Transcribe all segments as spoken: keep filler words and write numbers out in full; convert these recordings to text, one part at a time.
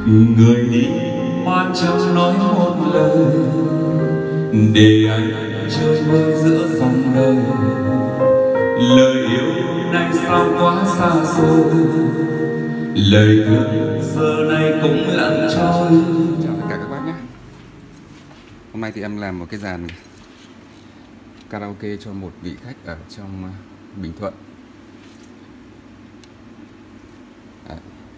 Người đi mà chẳng nói một lời, để anh chơi vơi giữa dòng đời. Lời yêu này sao quá xa xôi, lời thương giờ này cũng lặng trôi. Chào tất cả các bác nhé. Hôm nay thì em làm một cái dàn karaoke cho một vị khách ở trong Bình Thuận. À,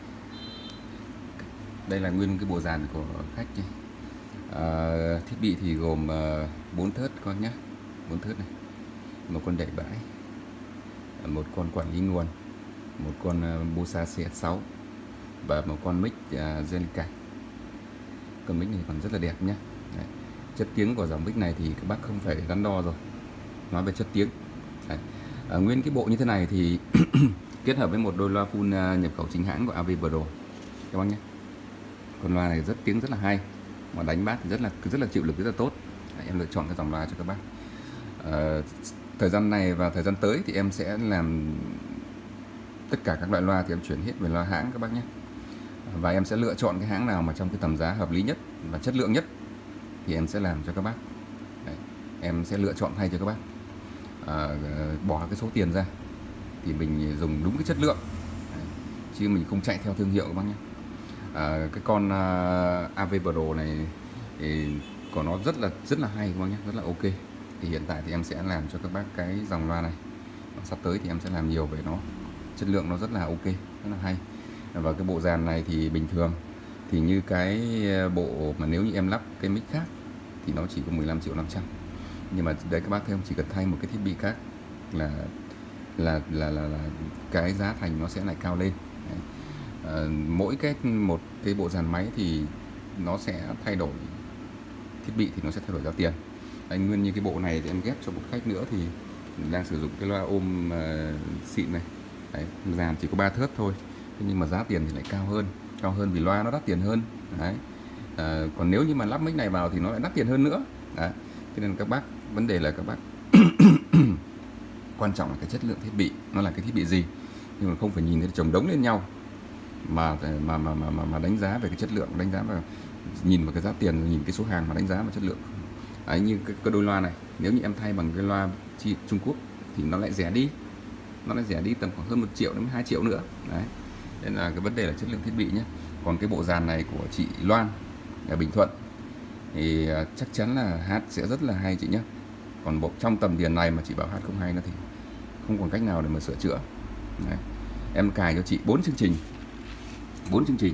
đây là nguyên cái bộ dàn của khách nhé. À, thiết bị thì gồm bốn uh, thớt con nhé, bốn thớt này, một con đẩy bãi, một con quản lý nguồn, một con uh, Bosa C S sáu và một con mic uh, Zelica. Con mic này còn rất là đẹp nhé. Đấy. Chất tiếng của dòng mic này thì các bác không phải đắn đo rồi. Nói về chất tiếng. Đấy. À, nguyên cái bộ như thế này thì kết hợp với một đôi loa full uh, nhập khẩu chính hãng của a vê Pro các bác nhé. Con loa này rất tiếng rất là hay, mà đánh bass thì rất là rất là chịu lực, rất là tốt. Đấy, em lựa chọn cái dòng loa cho các bác. À, thời gian này và thời gian tới thì em sẽ làm tất cả các loại loa thì em chuyển hết về loa hãng các bác nhé. Và em sẽ lựa chọn cái hãng nào mà trong cái tầm giá hợp lý nhất và chất lượng nhất thì em sẽ làm cho các bác. Đấy, em sẽ lựa chọn thay cho các bác. À, bỏ cái số tiền ra thì mình dùng đúng cái chất lượng. Đấy, chứ mình không chạy theo thương hiệu các bác nhé. À, cái con uh, a vê Pro này thì của nó rất là rất là hay các bác nhé, rất là ok. Thì hiện tại thì em sẽ làm cho các bác cái dòng loa này. Sắp tới thì em sẽ làm nhiều về nó, chất lượng nó rất là ok, rất là hay. Và cái bộ dàn này thì bình thường thì như cái bộ mà nếu như em lắp cái mic khác thì nó chỉ có mười lăm triệu năm trăm. Nhưng mà đấy các bác thấy không, chỉ cần thay một cái thiết bị khác là là là là, là cái giá thành nó sẽ lại cao lên. Đấy. À, mỗi cái một cái bộ dàn máy thì nó sẽ thay đổi thiết bị, thì nó sẽ thay đổi giá tiền. Anh nguyên như cái bộ này thì em ghép cho một khách nữa thì đang sử dụng cái loa ôm uh, xịn này. Đấy, dàn chỉ có ba thớt thôi, thế nhưng mà giá tiền thì lại cao hơn, cao hơn vì loa nó đắt tiền hơn. Đấy. À, còn nếu như mà lắp mic này vào thì nó lại đắt tiền hơn nữa. Đấy. Cho nên các bác, vấn đề là các bác quan trọng là cái chất lượng thiết bị, nó là cái thiết bị gì, nhưng mà không phải nhìn thấy chồng đống lên nhau mà mà mà mà mà đánh giá về cái chất lượng, đánh giá vào nhìn vào cái giá tiền, nhìn cái số hàng mà đánh giá vào chất lượng. Đấy, như cái, cái đôi loa này, nếu như em thay bằng cái loa chi Trung Quốc thì nó lại rẻ đi, nó lại rẻ đi tầm khoảng hơn một triệu đến hai triệu nữa. Đấy, nên là cái vấn đề là chất lượng thiết bị nhé. Còn cái bộ dàn này của chị Loan ở Bình Thuận thì chắc chắn là hát sẽ rất là hay chị nhé. Còn bộ trong tầm tiền này mà chị bảo hát không hay nữa thì không còn cách nào để mà sửa chữa. Đấy. Em cài cho chị bốn chương trình, bốn chương trình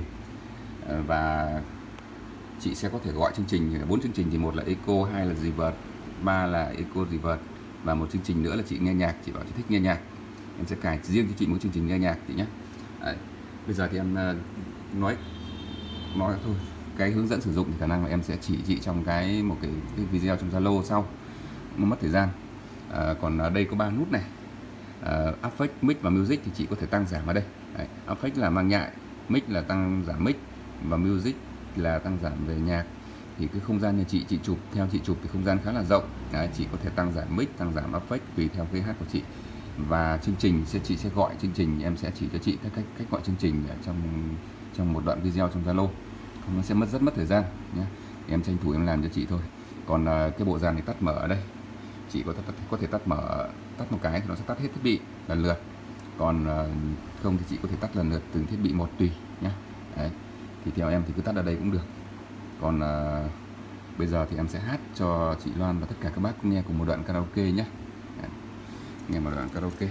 và chị sẽ có thể gọi chương trình. Bốn chương trình thì một là Eco, hai là Reverb, ba là Eco Reverb và một chương trình nữa là chị nghe nhạc. Chị bảo chị thích nghe nhạc, em sẽ cài riêng cho chị một chương trình nghe nhạc chị nhé. Đấy. Bây giờ thì em nói nói thôi, cái hướng dẫn sử dụng thì khả năng là em sẽ chỉ chị trong cái một cái, cái video trong Zalo sau, nó mất thời gian. À, còn ở đây có ba nút này, uh, Affect, Mic và Music thì chị có thể tăng giảm ở đây. Đấy. Affect là mang nhại, Mic là tăng giảm mic và Music là tăng giảm về nhạc. Thì cái không gian nhà chị, chị chụp theo chị chụp thì không gian khá là rộng. Đấy, chị có thể tăng giảm mic, tăng giảm Affect tùy theo cái hát của chị. Và chương trình sẽ chị sẽ gọi chương trình, em sẽ chỉ cho chị các cách cách gọi chương trình ở trong trong một đoạn video trong Zalo. Không, nó sẽ mất rất mất thời gian nhé. Em tranh thủ em làm cho chị thôi. Còn uh, cái bộ dàn thì tắt mở ở đây, chị có thể có thể tắt mở, tắt một cái thì nó sẽ tắt hết thiết bị lần lượt. Còn uh, không thì chị có thể tắt lần lượt từng thiết bị một tùy nhé. Đấy. Thì theo em thì cứ tắt ở đây cũng được. Còn uh, bây giờ thì em sẽ hát cho chị Loan và tất cả các bác nghe cùng một đoạn karaoke nhé. Đấy. Nghe một đoạn karaoke.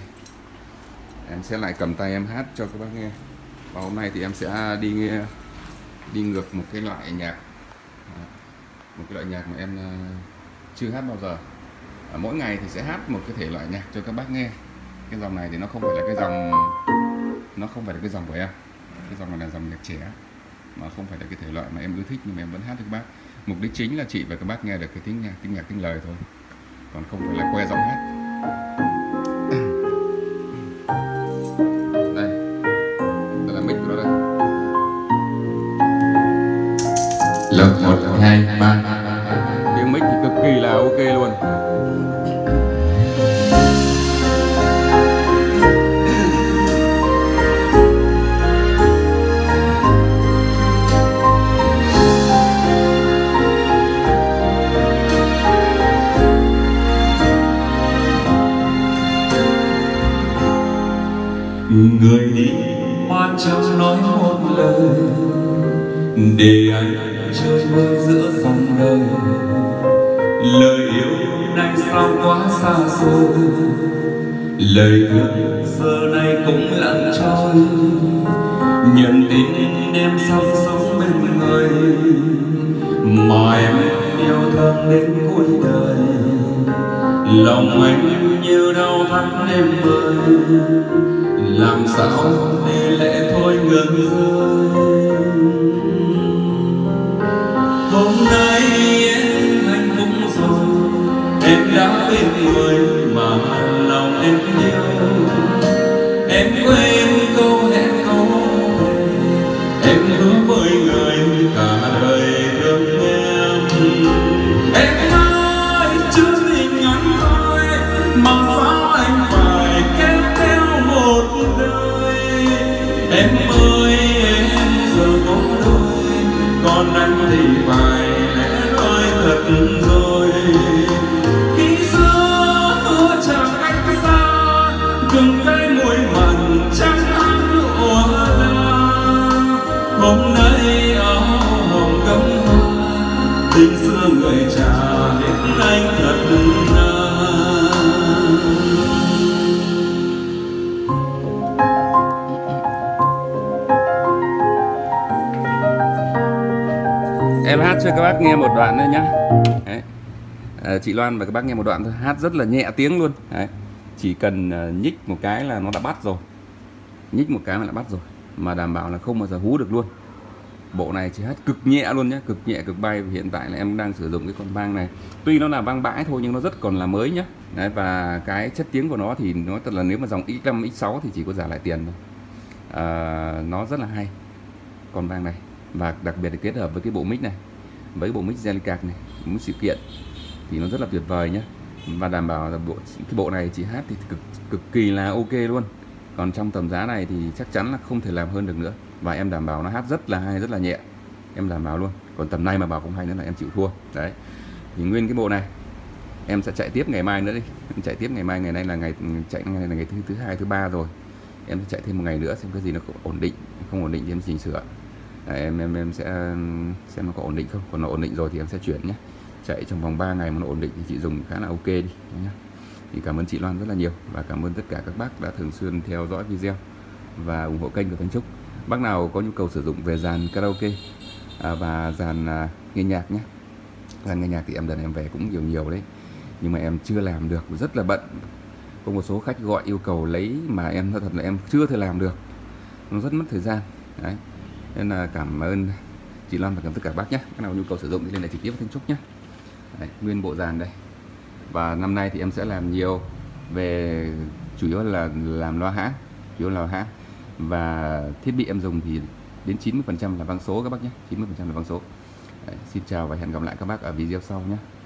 Em sẽ lại cầm tay em hát cho các bác nghe. Và hôm nay thì em sẽ đi nghe, đi ngược một cái loại nhạc, một cái loại nhạc mà em chưa hát bao giờ. À, mỗi ngày thì sẽ hát một cái thể loại nhạc cho các bác nghe. Cái dòng này thì nó không phải là cái dòng, nó không phải là cái dòng của em. Cái dòng này là dòng nhạc trẻ, mà không phải là cái thể loại mà em ưa thích, nhưng mà em vẫn hát cho các bác. Mục đích chính là chị và các bác nghe được cái tiếng nhạc, tiếng nhạc, tiếng lời thôi, còn không phải là que giọng hát. Đây, đây là mic của nó đây. Lớp một, hai, ba. Tiếng mic thì cực kỳ là ok luôn. chẳng nói một lời để anh chơi vơi giữa dòng đời. Lời yêu này sao quá xa xôi, lời thương giờ này cũng lặng trôi. Nhận tin em sắp sống bên người mà em yêu thương đến cuối đời. Lòng anh như đau thắt em ơi, làm sao để lẽ thôi ngừng rơi. Hôm nay em hạnh phúc rồi, em đã bên người mà lòng em yêu. Em quên câu hẹn câu thề, em hứa với người cả đời thương em. Em ơi chưa gì ngắn thôi mà sao anh phải kéo theo một đời. Em ơi em giờ có đôi, còn anh thì phải lẽ loi thật rồi. Khi xưa hứa chẳng cách xa, gừng cây muối mặn chẳng ăn lụa la. Hôm nay áo hồng cắm hoa, tình xưa người trả đến anh thật na. Em hát cho các bác nghe một đoạn nữa nhá. Đấy. À, chị Loan và các bác nghe một đoạn thôi, hát rất là nhẹ tiếng luôn. Đấy. Chỉ cần uh, nhích một cái là nó đã bắt rồi, nhích một cái mà đã bắt rồi, mà đảm bảo là không bao giờ hú được luôn. Bộ này chỉ hát cực nhẹ luôn nhé, cực nhẹ cực bay. Hiện tại là em đang sử dụng cái con vang này, tuy nó là vang bãi thôi nhưng nó rất còn là mới nhá. Đấy, và cái chất tiếng của nó thì nói thật là nếu mà dòng X năm X sáu thì chỉ có giả lại tiền thôi. À, nó rất là hay con vang này, và đặc biệt là kết hợp với cái bộ mic này, với cái bộ mic Delicat này, mic sự kiện thì nó rất là tuyệt vời nhé. Và đảm bảo là bộ cái bộ này chị hát thì cực cực kỳ là ok luôn. Còn trong tầm giá này thì chắc chắn là không thể làm hơn được nữa. Và em đảm bảo nó hát rất là hay, rất là nhẹ, em đảm bảo luôn. Còn tầm này mà bảo không hay nữa là em chịu thua. Đấy, thì nguyên cái bộ này em sẽ chạy tiếp ngày mai nữa đi. Em chạy tiếp ngày mai, ngày nay là ngày chạy ngày là ngày thứ thứ hai thứ ba rồi. Em sẽ chạy thêm một ngày nữa xem cái gì nó ổn định, không ổn định thì em chỉnh sửa. Đấy, em em em sẽ xem nó có ổn định không. Còn nó ổn định rồi thì em sẽ chuyển nhé. Chạy trong vòng ba ngày mà nó ổn định thì chị dùng khá là ok đi nhé. Thì cảm ơn chị Loan rất là nhiều, và cảm ơn tất cả các bác đã thường xuyên theo dõi video và ủng hộ kênh của Thanh Trúc. Bác nào có nhu cầu sử dụng về dàn karaoke à, và dàn à, nghe nhạc nhé. Dàn nghe nhạc thì em đợt em về cũng nhiều nhiều đấy, nhưng mà em chưa làm được, rất là bận. Có một số khách gọi yêu cầu lấy mà em thật là em chưa thể làm được, nó rất mất thời gian. Đấy, nên là cảm ơn chị Loan và cảm ơn tất cả bác nhé. Bác nào nhu cầu sử dụng thì liên hệ trực tiếp với Thanh Trúc nhé. Đấy, nguyên bộ dàn đây. Và năm nay thì em sẽ làm nhiều về chủ yếu là làm loa hãng, chủ yếu là loa hãng. Và thiết bị em dùng thì đến chín mươi phần trăm là vang số các bác nhé, chín mươi phần trăm là vang số. Đấy, xin chào và hẹn gặp lại các bác ở video sau nhé.